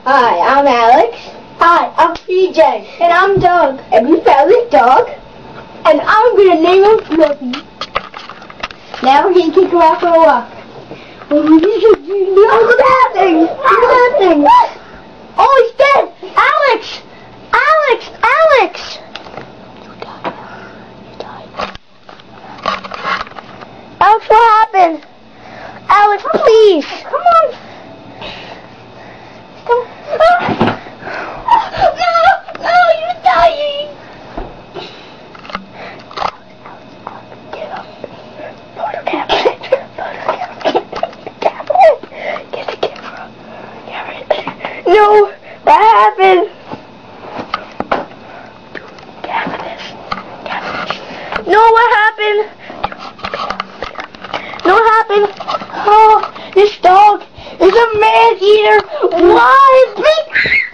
Hi, I'm Alex. Hi, I'm PJ. And I'm Doug. And we found this dog. And I'm going to name him Fluffy. Now we're going to take him out for a walk. Look at that thing! Look at that thing! Oh, he's dead! Alex! Alex! Alex! You died. Alex, what happened? Alex, please! Come on! No, you're dying! Get up. Photo camera. Get the camera. No! What happened? No, what happened? No, what happened? Oh, this dog is a man-eater. Why?